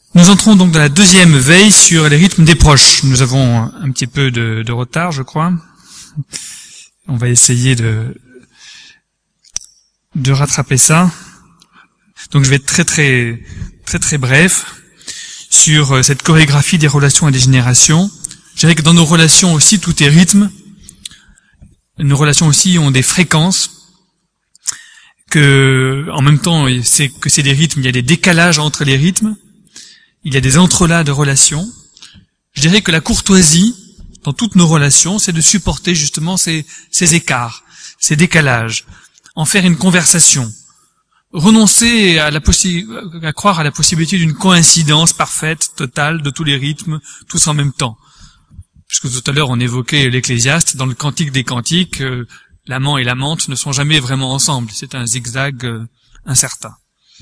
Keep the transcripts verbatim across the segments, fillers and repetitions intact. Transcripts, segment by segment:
Nous entrons donc dans la deuxième veille sur les rythmes des proches. Nous avons un petit peu de, de retard, je crois. On va essayer de, de rattraper ça. Donc je vais être très très très très bref sur cette chorégraphie des relations et des générations. Je dirais que dans nos relations aussi, tout est rythme. Nos relations aussi ont des fréquences. Que, en même temps, c'est que c'est des rythmes, il y a des décalages entre les rythmes. Il y a des entrelacs de relations. Je dirais que la courtoisie, dans toutes nos relations, c'est de supporter justement ces, ces écarts, ces décalages, en faire une conversation. Renoncer à, la possi- à croire à la possibilité d'une coïncidence parfaite, totale, de tous les rythmes, tous en même temps. Puisque tout à l'heure on évoquait l'Ecclésiaste, dans le Cantique des Cantiques, euh, l'amant et l'amante ne sont jamais vraiment ensemble. C'est un zigzag euh, incertain.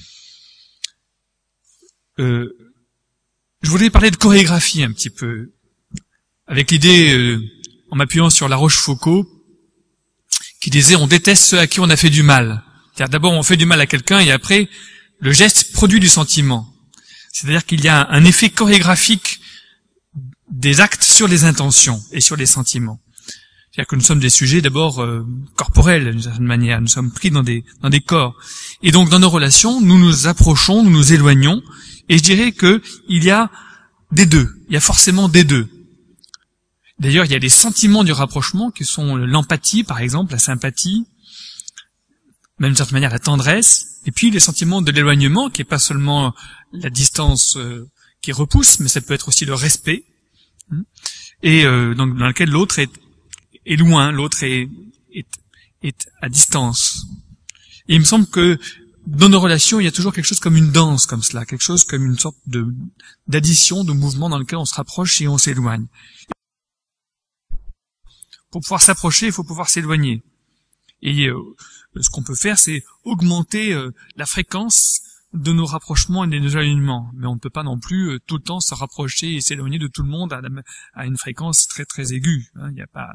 Euh, Je voulais parler de chorégraphie un petit peu, avec l'idée, euh, en m'appuyant sur La Rochefoucauld, qui disait on déteste ceux à qui on a fait du mal. C'est-à-dire d'abord on fait du mal à quelqu'un et après le geste produit du sentiment. C'est-à-dire qu'il y a un effet chorégraphique des actes sur les intentions et sur les sentiments. C'est-à-dire que nous sommes des sujets d'abord euh, corporels d'une certaine manière, nous sommes pris dans des dans des corps. Et donc dans nos relations, nous nous approchons, nous nous éloignons. Et je dirais que il y a des deux. Il y a forcément des deux. D'ailleurs, il y a des sentiments du rapprochement qui sont l'empathie, par exemple, la sympathie, même d'une certaine manière la tendresse, et puis les sentiments de l'éloignement, qui est pas seulement la distance euh, qui repousse, mais ça peut être aussi le respect, et euh, donc dans lequel l'autre est, est loin, l'autre est, est, est à distance. Et il me semble que dans nos relations, il y a toujours quelque chose comme une danse, comme cela, quelque chose comme une sorte de d'addition, de mouvement dans lequel on se rapproche et on s'éloigne. Pour pouvoir s'approcher, il faut pouvoir s'éloigner. Et euh, ce qu'on peut faire, c'est augmenter euh, la fréquence de nos rapprochements et de nos éloignements. Mais on ne peut pas non plus euh, tout le temps se rapprocher et s'éloigner de tout le monde à, la, à une fréquence très très aiguë. Hein, il n'y a pas.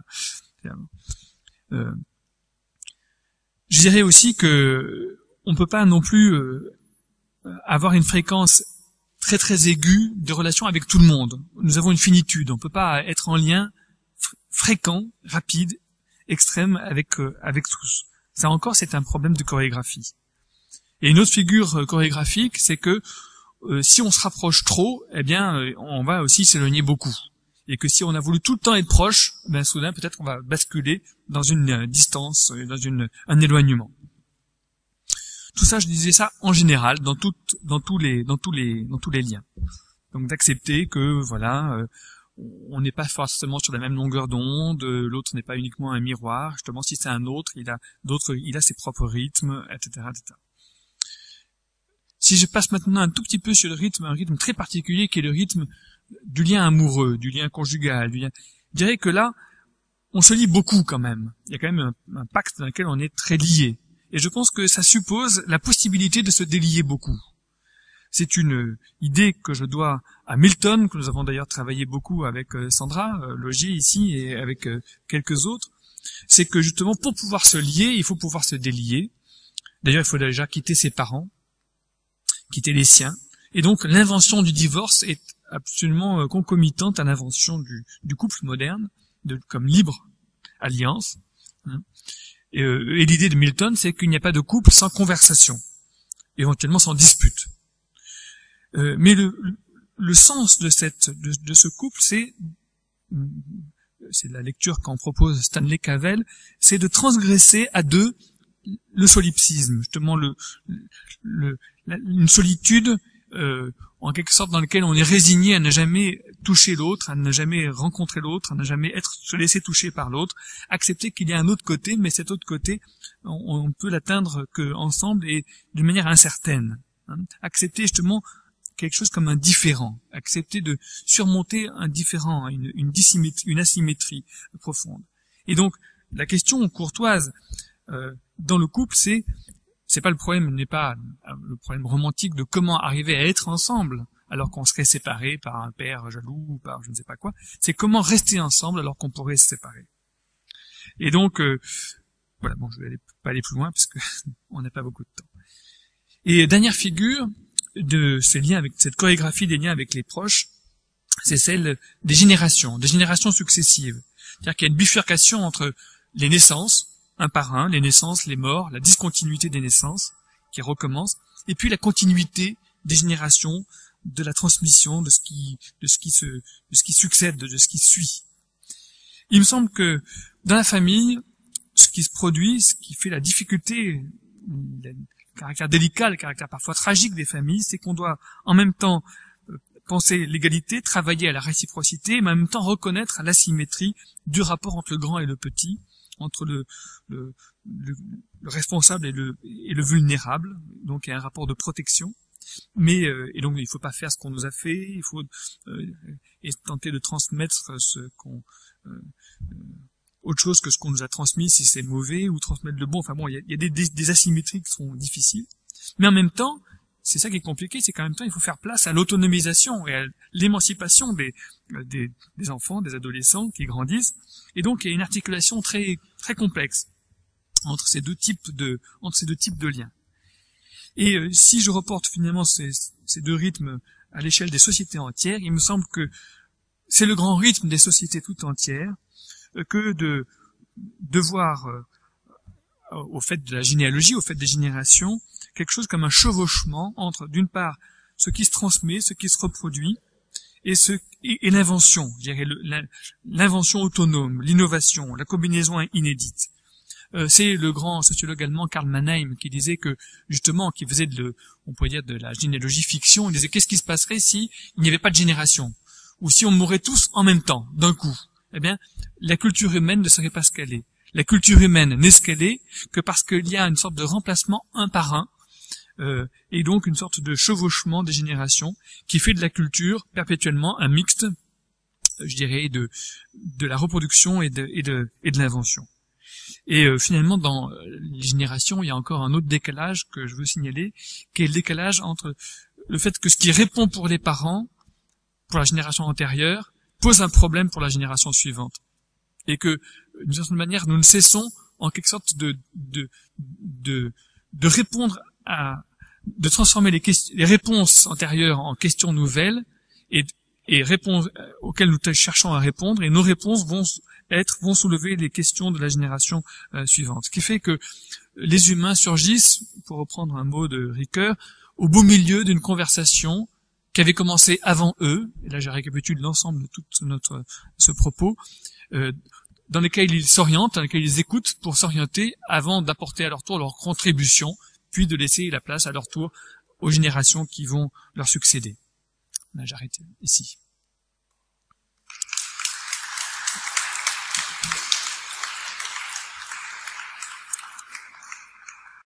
Euh, je dirais aussi que on peut pas non plus euh, avoir une fréquence très très aiguë de relation avec tout le monde. Nous avons une finitude. On peut pas être en lien fr- fréquent, rapide, extrême avec euh, avec tous. Ça encore, c'est un problème de chorégraphie. Et une autre figure euh, chorégraphique, c'est que euh, si on se rapproche trop, eh bien, euh, on va aussi s'éloigner beaucoup. Et que si on a voulu tout le temps être proche, ben soudain peut-être qu'on va basculer dans une euh, distance, euh, dans une un éloignement. Tout ça, je disais ça en général, dans tout, dans tous les, dans tous les, dans tous les liens. Donc d'accepter que, voilà, euh, on n'est pas forcément sur la même longueur d'onde, l'autre n'est pas uniquement un miroir. Justement, si c'est un autre, il a d'autres, il a ses propres rythmes, et cetera, et cetera. Si je passe maintenant un tout petit peu sur le rythme, un rythme très particulier qui est le rythme du lien amoureux, du lien conjugal, du lien, je dirais que là, on se lie beaucoup quand même. Il y a quand même un, un pacte dans lequel on est très lié. Et je pense que ça suppose la possibilité de se délier beaucoup. C'est une idée que je dois à Milton, que nous avons d'ailleurs travaillé beaucoup avec Sandra Logier ici et avec quelques autres. C'est que justement, pour pouvoir se lier, il faut pouvoir se délier. D'ailleurs, il faut déjà quitter ses parents, quitter les siens. Et donc, l'invention du divorce est absolument concomitante à l'invention du, du couple moderne, de, comme libre alliance. Hein. Et, euh, et l'idée de Milton, c'est qu'il n'y a pas de couple sans conversation, éventuellement sans dispute. Euh, mais le, le sens de cette, de, de ce couple, c'est, c'est la lecture qu'en propose Stanley Cavell, c'est de transgresser à deux le solipsisme, justement le, le, la, une solitude euh, en quelque sorte dans laquelle on est résigné à ne jamais toucher l'autre, à ne jamais rencontrer l'autre, à ne jamais être se laisser toucher par l'autre, accepter qu'il y a un autre côté, mais cet autre côté, on, on peut l'atteindre que ensemble et d'une manière incertaine. Hein. Accepter justement quelque chose comme un différent, accepter de surmonter un différent, une, une, dissymétrie, une asymétrie profonde. Et donc, la question courtoise euh, dans le couple, c'est c'est pas le problème, n'est pas le problème romantique de comment arriver à être ensemble alors qu'on serait séparés par un père jaloux ou par je ne sais pas quoi. C'est comment rester ensemble alors qu'on pourrait se séparer. Et donc, euh, voilà, bon, je vais aller, pas aller plus loin parce que on n'a pas beaucoup de temps. Et dernière figure, de ces liens avec cette chorégraphie des liens avec les proches, c'est celle des générations, des générations successives. C'est-à-dire qu'il y a une bifurcation entre les naissances, un par un, les naissances, les morts, la discontinuité des naissances qui recommence, et puis la continuité des générations, de la transmission, de ce qui, de ce qui se, de ce qui succède, de ce qui suit. Il me semble que dans la famille, ce qui se produit, ce qui fait la difficulté, le caractère délicat, le caractère parfois tragique des familles, c'est qu'on doit en même temps penser l'égalité, travailler à la réciprocité, mais en même temps reconnaître l'asymétrie du rapport entre le grand et le petit, entre le, le, le, le responsable et le, et le vulnérable. Donc il y a un rapport de protection. Mais euh, et donc il faut pas faire ce qu'on nous a fait, il faut euh, et tenter de transmettre ce qu'on euh, euh, autre chose que ce qu'on nous a transmis si c'est mauvais, ou transmettre le bon. Enfin bon, il y a, il y a des, des, des asymétries qui sont difficiles. Mais en même temps, c'est ça qui est compliqué, c'est qu'en même temps il faut faire place à l'autonomisation et à l'émancipation des, des, des enfants, des adolescents qui grandissent. Et donc il y a une articulation très très complexe entre ces deux types de entre ces deux types de liens. Et euh, si je reporte finalement ces, ces deux rythmes à l'échelle des sociétés entières, il me semble que c'est le grand rythme des sociétés toutes entières euh, que de, de voir euh, au fait de la généalogie, au fait des générations, quelque chose comme un chevauchement entre, d'une part, ce qui se transmet, ce qui se reproduit, et, ce, et, et l'invention, je dirais le, l'invention autonome, l'innovation, la combinaison inédite. Euh, c'est le grand sociologue allemand Karl Mannheim qui disait que, justement, qui faisait de, le, on pourrait dire de la généalogie fiction, il disait qu'est-ce qui se passerait si il n'y avait pas de génération, ou si on mourrait tous en même temps, d'un coup. Eh bien, la culture humaine ne serait pas ce qu'elle est. La culture humaine n'est ce qu'elle est que parce qu'il y a une sorte de remplacement un par un, euh, et donc une sorte de chevauchement des générations qui fait de la culture perpétuellement un mixte, je dirais, de, de la reproduction et de, et de, et de l'invention. Et euh, finalement, dans les générations, il y a encore un autre décalage que je veux signaler, qui est le décalage entre le fait que ce qui répond pour les parents, pour la génération antérieure, pose un problème pour la génération suivante. Et que, d'une certaine manière, nous ne cessons en quelque sorte de de de, de répondre à, de transformer les, questions, les réponses antérieures en questions nouvelles et, et réponses auxquelles nous cherchons à répondre, et nos réponses vont être vont soulever les questions de la génération euh, suivante. Ce qui fait que les humains surgissent, pour reprendre un mot de Ricoeur, au beau milieu d'une conversation qui avait commencé avant eux, et là je récapitule l'ensemble de tout notre ce propos, euh, dans lesquels ils s'orientent, dans lesquels ils écoutent pour s'orienter avant d'apporter à leur tour leur contribution, puis de laisser la place à leur tour aux générations qui vont leur succéder. Là j'arrête ici.